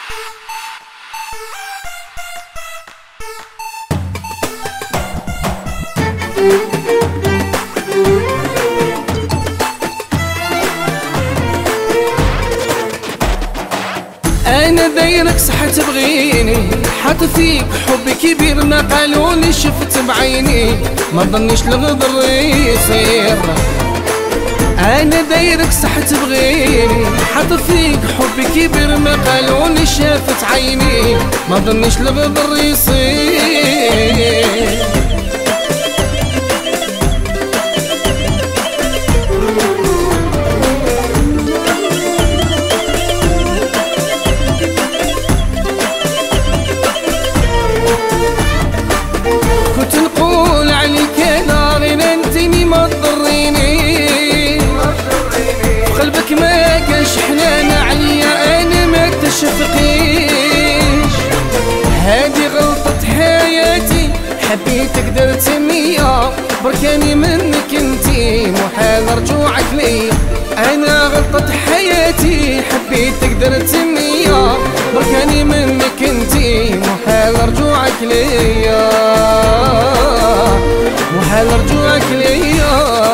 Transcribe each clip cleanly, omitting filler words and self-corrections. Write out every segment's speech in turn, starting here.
انا دايرك صح تبغيني، حاط فيك حب كبير ما قالوني شفت بعيني، ما ظنيش الغدر يصير. انا دايرك صح تبغيني، حاط فيك حب كبير ما قالوني شافت عيني، ما ظنيش الغدر يصير. هادي غلطة حياتي، حبيتك درت مية، بركاني منك انتي محال رجوعك ليا. انا غلطة حياتي، حبيتك درت مية، بركاني منك انتي محال رجوعك ليا، محال رجوعك ليا.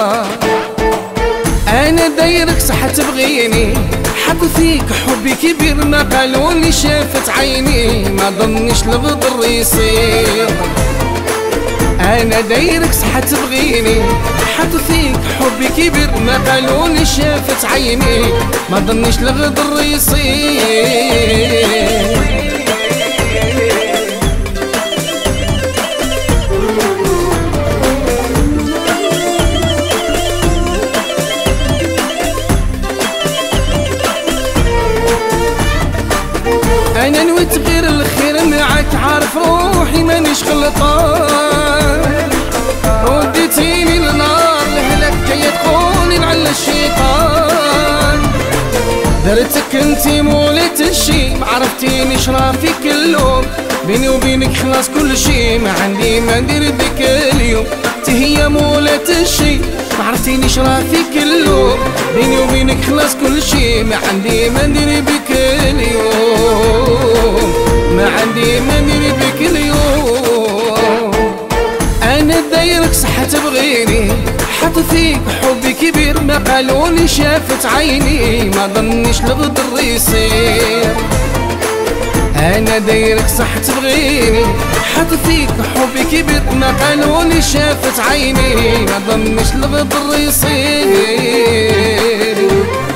انا دايرك صح تبغيني، حط فيك حبي كبير ما قالوني شافت عيني، ما ظنيش الغدر يصير. انا دايرك صح تبغيني، حط فيك حبي كبير ما قالوني شافت عيني، ما ظنيش الغدر يصير. انا نويت غير الخير معاك، عارف روحي مانيش غلطان، وديتيني للنار لهلاك جاية تقولي لعل الشيطان. درتك انتي مولت الشي، معرفتينيش راه فيك اللوم، بيني وبينك خلاص كل شي، ما عندي ما ندير بك اليوم. انتي هي مولت الشي، معرفتينيش راه فيك اللوم، بيني وبينك خلاص كل شي، ما عندي ما ندير بك اليوم، ما عندي ما ندير بك اليوم. انا دايرك صح تبغيني، حط فيك حبي كبير ما قالوني شافت عيني، ما ظنيش الغدر يصير. انا دايرك صح تبغيني، حط فيك حبي كبير ما قالوني شافت عيني، ما ظنيش الغدر يصير.